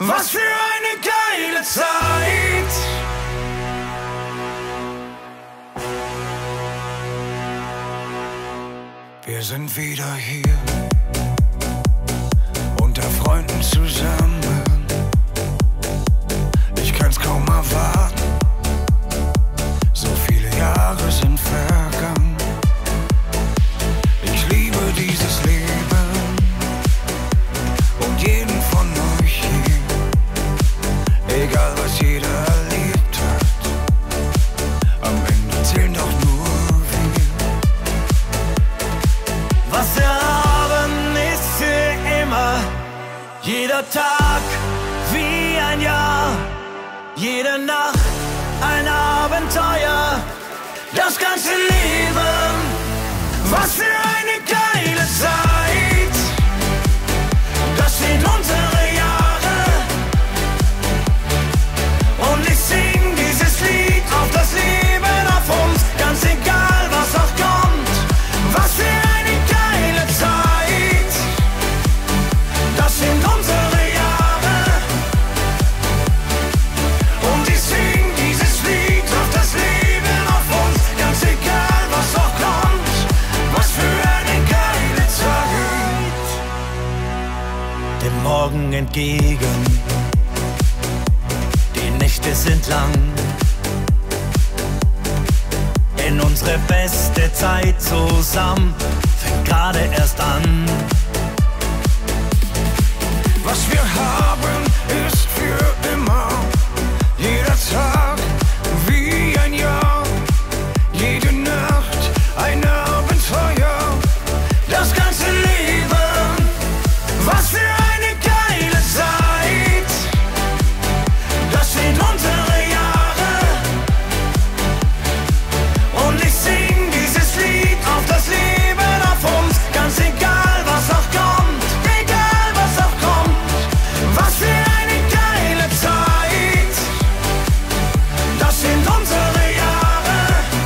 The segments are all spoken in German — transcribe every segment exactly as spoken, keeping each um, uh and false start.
Was für eine geile Zeit! Wir sind wieder hier, unter Freunden zusammen. Ich kann's kaum erwarten, so viele Jahre sind vergangen. Ich liebe dieses Leben und jeden von euch hier, egal was jeder erlebt hat. Am Ende zählen doch nur wir. Was wir haben ist für immer, jeder Tag wie ein Jahr, jede Nacht ein Abenteuer, das ganze Leben, was für eine geile Zeit, das sind unsere Jahre und ich sing dieses Lied auf das Leben, auf uns, ganz egal was auch kommt, was für eine geile Zeit, das sind unsere Jahre und ich sing dieses Lied auf das Leben, auf uns, ganz egal was auch kommt, was für eine geile Zeit. Dem Morgen entgegen, die Nächte sind lang, in unsere beste Zeit zusammen, fängt gerade erst an. Was wir haben ist für immer, jeder Tag wie ein Jahr, jede Nacht ein Abenteuer, das ganze Leben, was für eine geile Zeit, das sind unsere Jahre und ich sing dieses Lied auf das Leben, auf uns, ganz egal was auch kommt, egal was auch kommt, was für eine geile Zeit, das sind unsere Jahre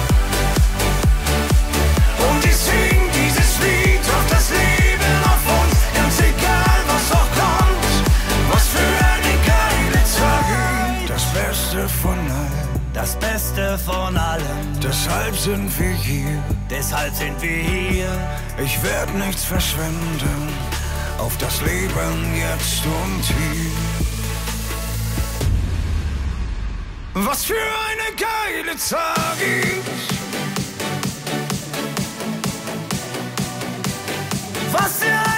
und ich sing dieses Lied auf das Leben, auf uns, ganz egal was auch kommt, was für eine geile Zeit, das Beste von allem, das Beste von allem, deshalb sind wir hier, deshalb sind wir hier, ich werd nichts verschwenden, auf das Leben jetzt und hier. Was für eine geile Zeit! Was für